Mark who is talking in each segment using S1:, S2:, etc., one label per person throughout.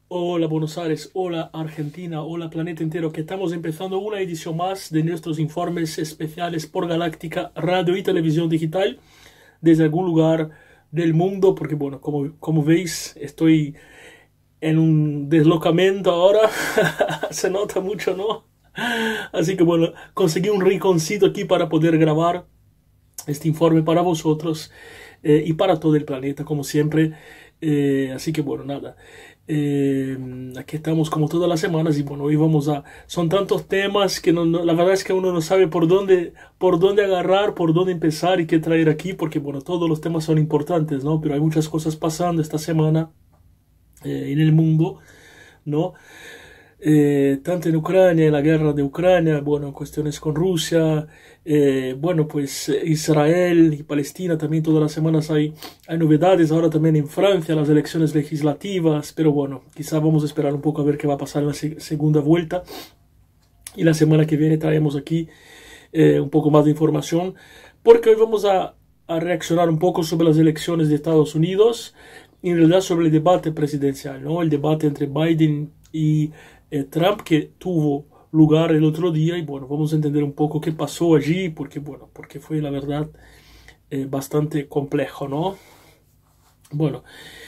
S1: Hola Buenos Aires, hola Argentina, hola planeta entero, que estamos empezando una edición más de nuestros informes especiales por Galáctica Radio y Televisión Digital desde algún lugar del mundo, porque bueno, como veis, estoy en un deslocamiento ahora, se nota mucho, ¿no? Así que bueno, conseguí un rinconcito aquí para poder grabar este informe para vosotros y para todo el planeta, como siempre. Así que bueno, nada. Aquí estamos como todas las semanas y bueno, hoy vamos a... Son tantos temas que la verdad es que uno no sabe por dónde agarrar, por dónde empezar y qué traer aquí, porque bueno, todos los temas son importantes, ¿no? Pero hay muchas cosas pasando esta semana en el mundo, ¿no? Tanto en Ucrania, en la guerra de Ucrania, bueno, cuestiones con Rusia, bueno, pues Israel y Palestina también todas las semanas hay novedades, ahora también en Francia las elecciones legislativas, pero bueno, quizá vamos a esperar un poco a ver qué va a pasar en la segunda vuelta y la semana que viene traemos aquí un poco más de información, porque hoy vamos a reaccionar un poco sobre las elecciones de Estados Unidos y en realidad sobre el debate presidencial, ¿no? El debate entre Biden y Trump que tuvo lugar el otro día y bueno, vamos a entender un poco qué pasó allí porque bueno, porque fue la verdad bastante complejo, ¿no? Bueno,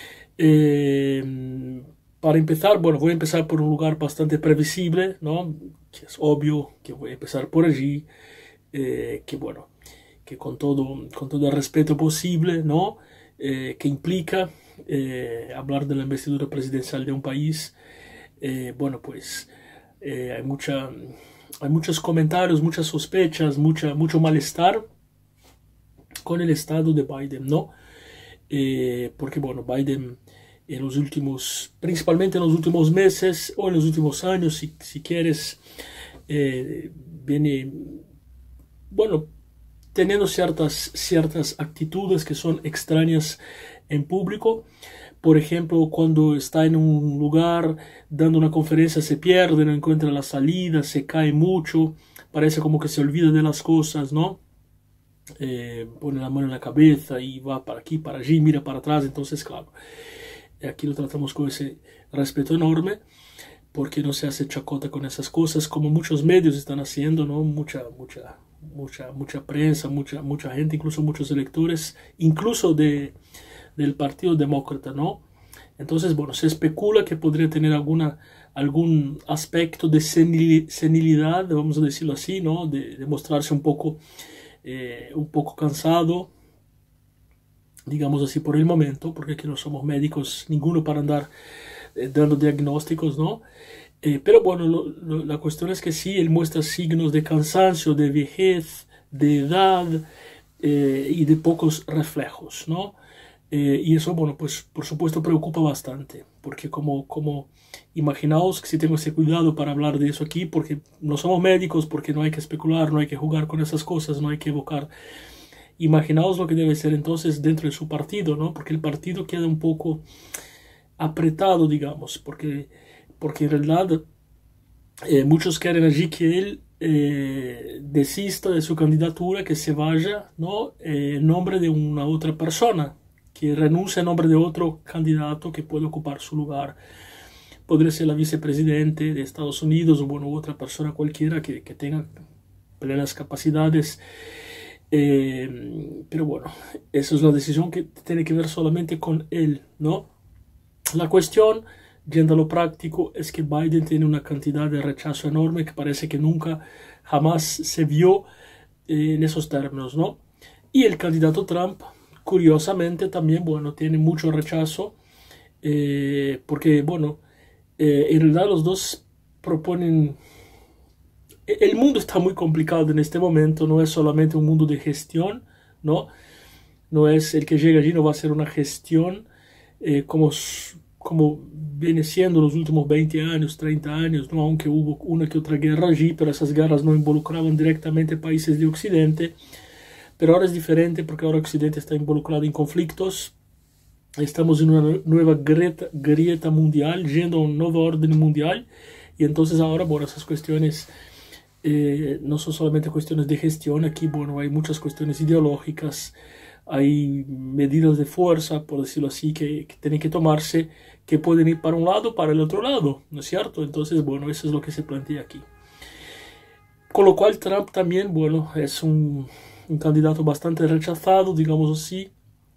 S1: para empezar, bueno, voy a empezar por un lugar bastante previsible, ¿no? Que es obvio que voy a empezar por allí, que bueno, que con todo el respeto posible, ¿no? Que implica hablar de la investidura presidencial de un país. Bueno, pues hay hay muchos comentarios, muchas sospechas, mucho malestar con el estado de Biden, ¿no? Porque, bueno, Biden en los últimos, principalmente en los últimos meses o en los últimos años, si quieres, viene, bueno, teniendo ciertas actitudes que son extrañas en público. Por ejemplo, cuando está en un lugar dando una conferencia se pierde, no encuentra la salida, se cae mucho, parece como que se olvida de las cosas, ¿no? Pone la mano en la cabeza y va para aquí, para allí, mira para atrás. Entonces, claro, aquí lo tratamos con ese respeto enorme porque no se hace chacota con esas cosas como muchos medios están haciendo, ¿no? Mucha prensa, mucha gente, incluso muchos electores, incluso del Partido Demócrata, ¿no? Entonces, bueno, se especula que podría tener algún aspecto de senilidad, vamos a decirlo así, ¿no? De mostrarse un poco cansado, digamos así, por el momento, porque aquí no somos médicos, ninguno para andar dando diagnósticos, ¿no? Pero bueno, la cuestión es que sí, él muestra signos de cansancio, de vejez, de edad y de pocos reflejos, ¿no? Y eso, bueno, pues por supuesto preocupa bastante, porque como imaginaos que si tengo ese cuidado para hablar de eso aquí, porque no somos médicos, porque no hay que especular, no hay que jugar con esas cosas, no hay que evocar. Imaginaos lo que debe ser entonces dentro de su partido, ¿no? Porque el partido queda un poco apretado, digamos, porque en realidad muchos quieren allí que él desista de su candidatura, que se vaya, ¿no? En nombre de una otra persona, que renuncie en nombre de otro candidato que puede ocupar su lugar. Podría ser la vicepresidente de Estados Unidos o bueno, otra persona cualquiera que tenga plenas capacidades. Pero bueno, eso es una decisión que tiene que ver solamente con él, ¿no? La cuestión, yendo a lo práctico, es que Biden tiene una cantidad de rechazo enorme que parece que nunca, jamás se vio en esos términos, ¿no? Y el candidato Trump, curiosamente, también, bueno, tiene mucho rechazo, porque, bueno, en realidad los dos proponen... El mundo está muy complicado en este momento, no es solamente un mundo de gestión, ¿no? No es el que llega allí, no va a ser una gestión como viene siendo los últimos 20 años, 30 años, ¿no? Aunque hubo una que otra guerra allí, pero esas guerras no involucraban directamente países de Occidente. Pero ahora es diferente porque ahora Occidente está involucrado en conflictos. Estamos en una nueva grieta mundial, yendo a un nuevo orden mundial. Y entonces ahora, bueno, esas cuestiones no son solamente cuestiones de gestión. Aquí, bueno, hay muchas cuestiones ideológicas, hay medidas de fuerza, por decirlo así, que tienen que tomarse, que pueden ir para un lado, para el otro lado, ¿no es cierto? Entonces, bueno, eso es lo que se plantea aquí. Con lo cual Trump también, bueno, es un candidato bastante rechazado, digamos así.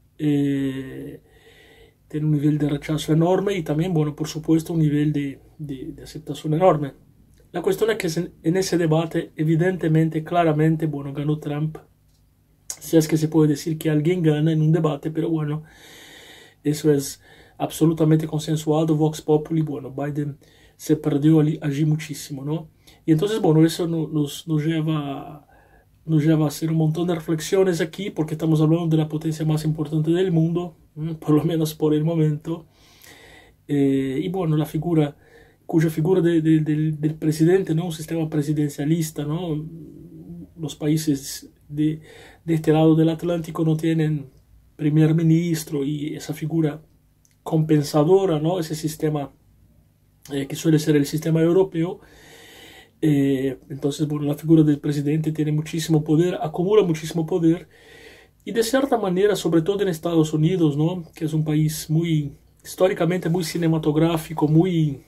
S1: Tiene un nivel de rechazo enorme y también, bueno, por supuesto, un nivel de aceptación enorme. La cuestión es que en ese debate, evidentemente, claramente, bueno, ganó Trump. Si es que se puede decir que alguien gana en un debate, pero bueno, eso es absolutamente consensuado, Vox Populi, bueno, Biden se perdió allí muchísimo, ¿no? Y entonces, bueno, eso nos lleva a hacer un montón de reflexiones aquí, porque estamos hablando de la potencia más importante del mundo, por lo menos por el momento. Y bueno, cuya figura del presidente, ¿no? Un sistema presidencialista, ¿no? Los países de este lado del Atlántico no tienen primer ministro y esa figura compensadora, ¿no? Ese sistema que suele ser el sistema europeo. Entonces, bueno, la figura del presidente tiene muchísimo poder, acumula muchísimo poder y de cierta manera, sobre todo en Estados Unidos, ¿no? Que es un país muy, históricamente muy cinematográfico, muy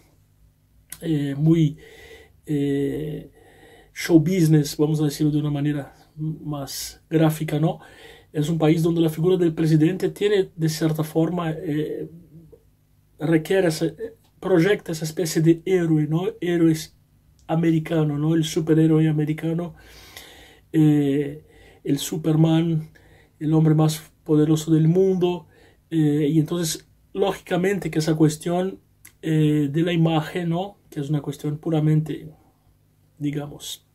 S1: show business, vamos a decirlo de una manera más gráfica, ¿no? Es un país donde la figura del presidente tiene, de cierta forma, proyecta esa especie de héroe, ¿no? Héroes americano, ¿no? El superhéroe americano, el Superman, el hombre más poderoso del mundo, y entonces, lógicamente que esa cuestión de la imagen, ¿no? Que es una cuestión puramente, digamos,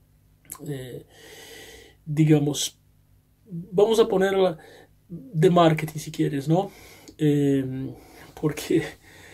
S1: vamos a ponerla de marketing si quieres, ¿no? Porque,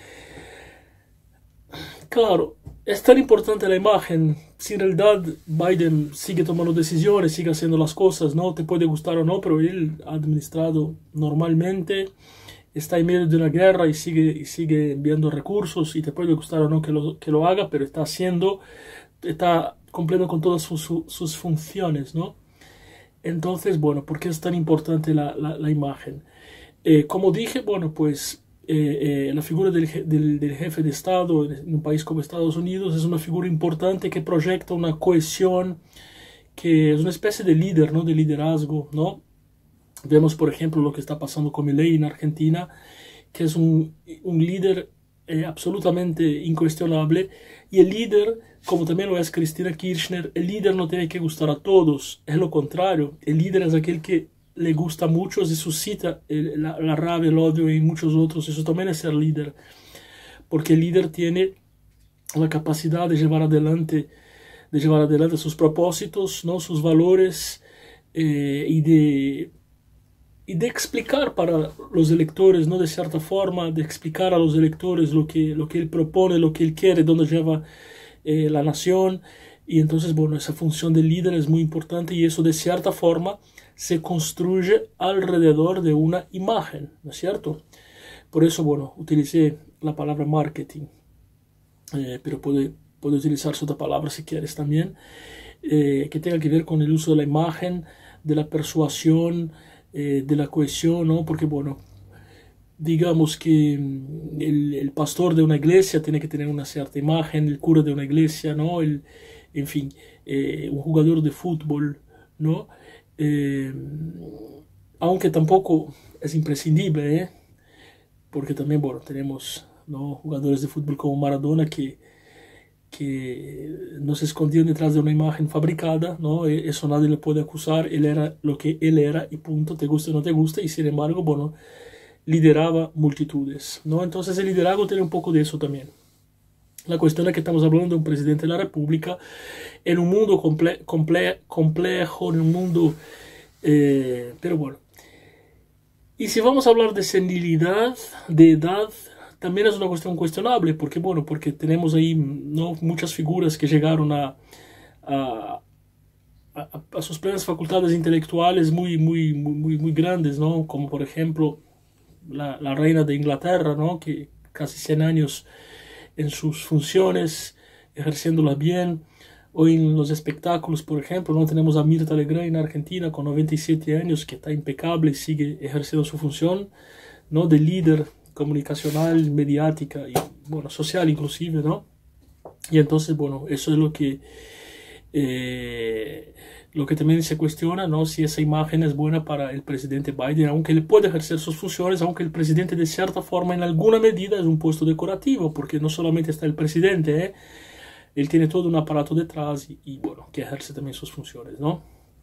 S1: claro, es tan importante la imagen, si en realidad Biden sigue tomando decisiones, sigue haciendo las cosas, ¿no? Te puede gustar o no, pero él ha administrado normalmente, está en medio de una guerra y sigue enviando recursos, y te puede gustar o no que lo haga, pero está cumpliendo con todas sus funciones, ¿no? Entonces, bueno, ¿por qué es tan importante la imagen? Como dije, bueno, pues la figura del jefe de Estado en un país como Estados Unidos es una figura importante que proyecta una cohesión, que es una especie de líder, ¿no? De liderazgo, ¿no? Vemos, por ejemplo, lo que está pasando con Milei en Argentina, que es un líder absolutamente incuestionable, y el líder, como también lo es Cristina Kirchner, el líder no tiene que gustar a todos, es lo contrario, el líder es aquel que le gusta a muchos y suscita la rabia, el odio y muchos otros. Eso también es ser líder, porque el líder tiene la capacidad de llevar adelante sus propósitos, ¿no? Sus valores, y de explicar para los electores, ¿no? De cierta forma, de explicar a los electores lo que él propone, lo que él quiere, dónde lleva la nación. Y entonces, bueno, esa función del líder es muy importante, y eso de cierta forma se construye alrededor de una imagen, ¿no es cierto? Por eso, bueno, utilicé la palabra marketing, pero puede utilizarse otra palabra si quieres también, que tenga que ver con el uso de la imagen, de la persuasión, de la cohesión, ¿no? Porque, bueno, digamos que el pastor de una iglesia tiene que tener una cierta imagen, el cura de una iglesia, ¿no? En fin, un jugador de fútbol, ¿no? Aunque tampoco es imprescindible, porque también, bueno, tenemos, ¿no? Jugadores de fútbol como Maradona que no se escondían detrás de una imagen fabricada, ¿no? Eso nadie le puede acusar, él era lo que él era y punto, te guste o no te guste, y sin embargo, bueno, lideraba multitudes, ¿no? Entonces el liderazgo tiene un poco de eso también. La cuestión es que estamos hablando de un presidente de la República en un mundo complejo, en un mundo... pero bueno. Y si vamos a hablar de senilidad, de edad, también es una cuestión cuestionable, porque, bueno, porque tenemos ahí, ¿no? Muchas figuras que llegaron a sus plenas facultades intelectuales muy grandes, ¿no? Como por ejemplo la reina de Inglaterra, ¿no? Que casi 100 años en sus funciones, ejerciéndolas bien. o en los espectáculos, por ejemplo, no tenemos a Mirta Legrand en Argentina con 97 años, que está impecable y sigue ejerciendo su función, ¿no? De líder comunicacional, mediática y, bueno, social inclusive, ¿no? Y entonces, bueno, eso es lo que también se cuestiona, ¿no? Si esa imagen es buena para el presidente Biden, aunque él puede ejercer sus funciones, aunque el presidente de cierta forma, en alguna medida, es un puesto decorativo, porque no solamente está el presidente, él tiene todo un aparato detrás y bueno, que ejerce también sus funciones, ¿no?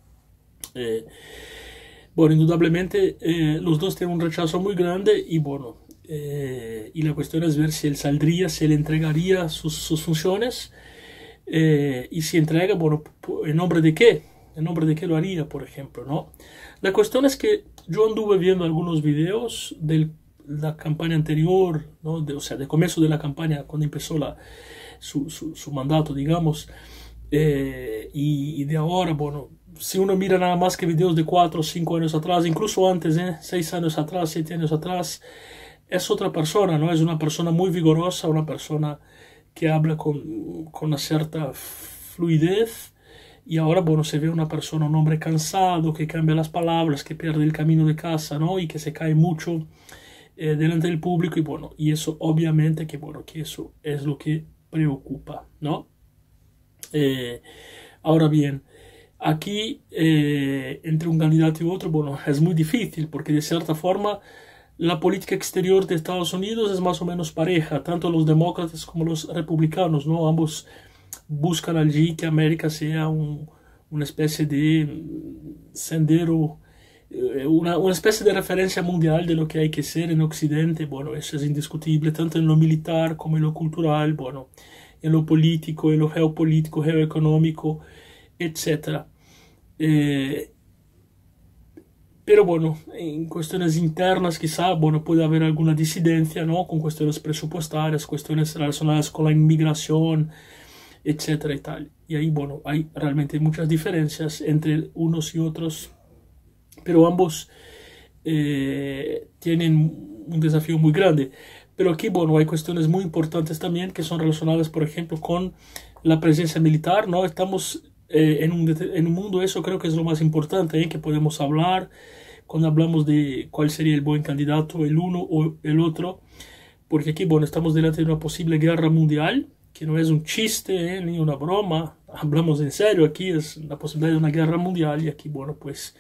S1: Bueno, indudablemente los dos tienen un rechazo muy grande y bueno, y la cuestión es ver si él saldría, si él entregaría sus funciones y si entrega, bueno, ¿en nombre de qué? ¿En nombre de qué lo haría, por ejemplo, no? La cuestión es que yo anduve viendo algunos videos de la campaña anterior, ¿no? O sea, del comienzo de la campaña, cuando empezó su mandato, digamos, y de ahora, bueno, si uno mira nada más que videos de 4 o 5 años atrás, incluso antes, 6 años atrás, 7 años atrás, es otra persona, ¿no? Es una persona muy vigorosa, una persona que habla con una cierta fluidez, y ahora, bueno, se ve una persona, un hombre cansado, que cambia las palabras, que pierde el camino de casa, ¿no? Y que se cae mucho delante del público, y bueno, y eso obviamente que, bueno, que eso es lo que preocupa, ¿no? Ahora bien, aquí entre un candidato y otro, bueno, es muy difícil, porque de cierta forma la política exterior de Estados Unidos es más o menos pareja, tanto los demócratas como los republicanos, ¿no? Ambos buscan allí que América sea una especie de sendero, una especie de referencia mundial de lo que hay que ser en Occidente. Bueno, eso es indiscutible, tanto en lo militar como en lo cultural, bueno, en lo político, en lo geopolítico, geoeconómico, etc. Pero bueno, en cuestiones internas quizá, bueno, puede haber alguna disidencia, ¿no? Con cuestiones presupuestarias, cuestiones relacionadas con la inmigración, etcétera y tal. Y ahí, bueno, hay realmente muchas diferencias entre unos y otros, pero ambos tienen un desafío muy grande. Pero aquí, bueno, hay cuestiones muy importantes también que son relacionadas, por ejemplo, con la presencia militar, ¿no? Estamos en un mundo, eso creo que es lo más importante, que podemos hablar cuando hablamos de cuál sería el buen candidato, el uno o el otro, porque aquí, bueno, estamos delante de una posible guerra mundial, que no es un chiste, ni una broma, hablamos en serio, aquí es la posibilidad de una guerra mundial, y aquí, bueno, pues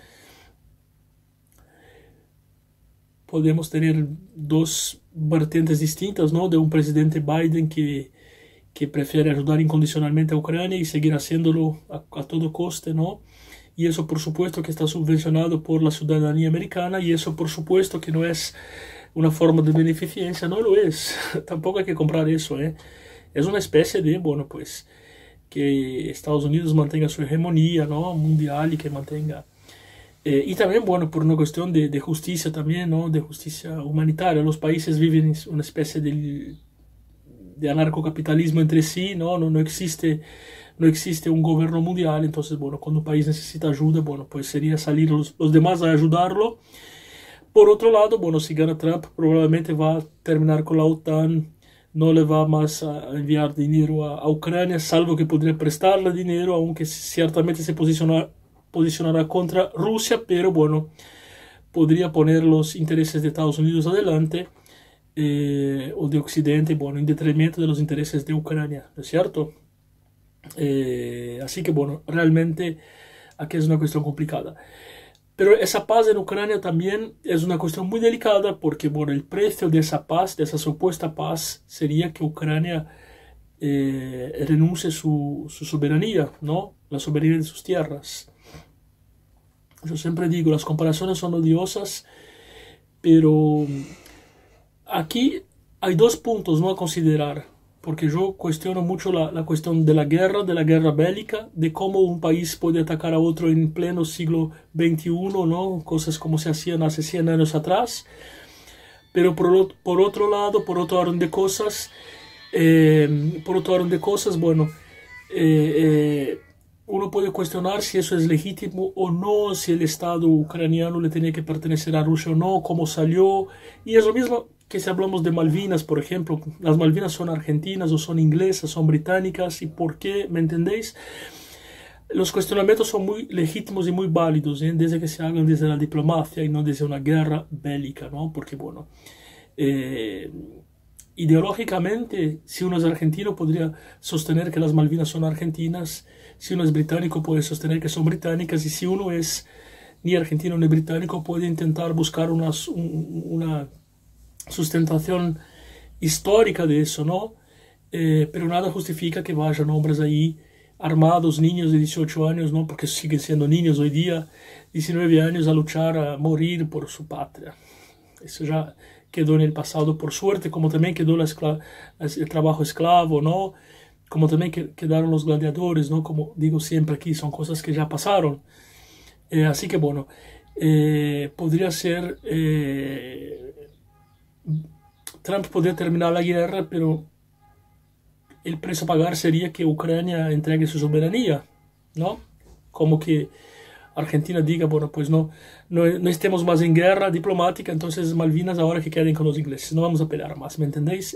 S1: podemos tener dos vertientes distintas, ¿no? De un presidente Biden que prefiere ayudar incondicionalmente a Ucrania y seguir haciéndolo a todo coste, ¿no? Y eso por supuesto que está subvencionado por la ciudadanía americana, y eso por supuesto que no es una forma de beneficencia, no lo es, tampoco hay que comprar eso, Es una especie de, bueno, pues, que Estados Unidos mantenga su hegemonía, ¿no? Mundial, y que mantenga... y también, bueno, por una cuestión de justicia también, ¿no? De justicia humanitaria. Los países viven una especie de anarcocapitalismo entre sí, no existe un gobierno mundial. Entonces, bueno, cuando un país necesita ayuda, bueno, pues sería salir los demás a ayudarlo. Por otro lado, bueno, si gana Trump, probablemente va a terminar con la OTAN, no le va más a enviar dinero a Ucrania, salvo que podría prestarle dinero, aunque ciertamente se posicionará contra Rusia, pero bueno, podría poner los intereses de Estados Unidos adelante, o de Occidente, bueno, en detrimento de los intereses de Ucrania, ¿no es cierto? Así que bueno, realmente aquí es una cuestión complicada. Pero esa paz en Ucrania también es una cuestión muy delicada, porque bueno, el precio de esa paz, de esa supuesta paz, sería que Ucrania renuncie su soberanía, ¿no? La soberanía de sus tierras. Yo siempre digo, las comparaciones son odiosas, pero aquí hay dos puntos, ¿no?, a considerar, porque yo cuestiono mucho la cuestión de la guerra bélica, de cómo un país puede atacar a otro en pleno siglo XXI, ¿no? Cosas como se hacían hace 100 años atrás. Pero por otro lado, por otro orden de cosas, bueno, uno puede cuestionar si eso es legítimo o no, si el Estado ucraniano le tenía que pertenecer a Rusia o no, cómo salió, y es lo mismo que si hablamos de Malvinas, por ejemplo, las Malvinas son argentinas o son inglesas, son británicas, y por qué, ¿me entendéis? Los cuestionamientos son muy legítimos y muy válidos, desde que se hagan desde la diplomacia y no desde una guerra bélica, ¿no? Porque, bueno, ideológicamente, si uno es argentino, podría sostener que las Malvinas son argentinas, si uno es británico, puede sostener que son británicas, y si uno es ni argentino ni británico, puede intentar buscar una sustentación histórica de eso, ¿no? Pero nada justifica que vayan hombres ahí armados, niños de 18 años, ¿no? Porque siguen siendo niños hoy día, 19 años, a luchar, a morir por su patria. Eso ya quedó en el pasado, por suerte, como también quedó el trabajo esclavo, ¿no? Como también quedaron los gladiadores, ¿no? Como digo siempre aquí, son cosas que ya pasaron. Así que bueno, podría ser... Trump podría terminar la guerra, pero el precio a pagar sería que Ucrania entregue su soberanía, ¿no? Como que Argentina diga, bueno, pues no estemos más en guerra diplomática, entonces Malvinas ahora que queden con los ingleses, no vamos a pelear más, ¿me entendéis?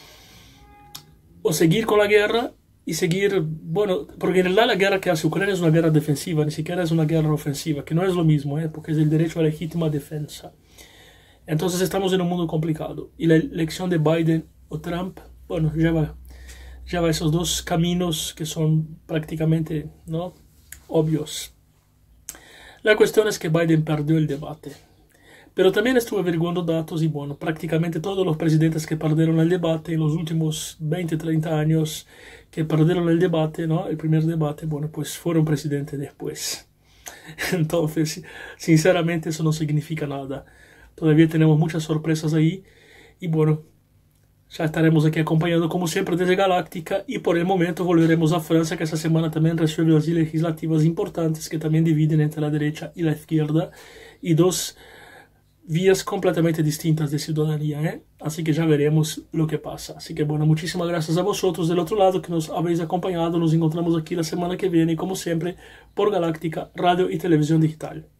S1: O seguir con la guerra y seguir, bueno, porque en realidad la guerra que hace Ucrania es una guerra defensiva, ni siquiera es una guerra ofensiva, que no es lo mismo, porque es el derecho a legítima defensa. Entonces estamos en un mundo complicado, y la elección de Biden o Trump, bueno, lleva esos dos caminos que son prácticamente, ¿no?, obvios. La cuestión es que Biden perdió el debate. Pero también estuve averiguando datos y bueno, prácticamente todos los presidentes que perdieron el debate en los últimos 20, 30 años, que perdieron el debate, ¿no?, el primer debate, bueno, pues fueron presidentes después. Entonces, sinceramente eso no significa nada. Todavía tenemos muchas sorpresas ahí y bueno, ya estaremos aquí acompañando como siempre desde Galáctica, y por el momento volveremos a Francia, que esta semana también recibe las legislativas importantes que también dividen entre la derecha y la izquierda, y dos vías completamente distintas de ciudadanía, Así que ya veremos lo que pasa. Así que bueno, muchísimas gracias a vosotros del otro lado que nos habéis acompañado. Nos encontramos aquí la semana que viene, como siempre, por Galáctica, Radio y Televisión Digital.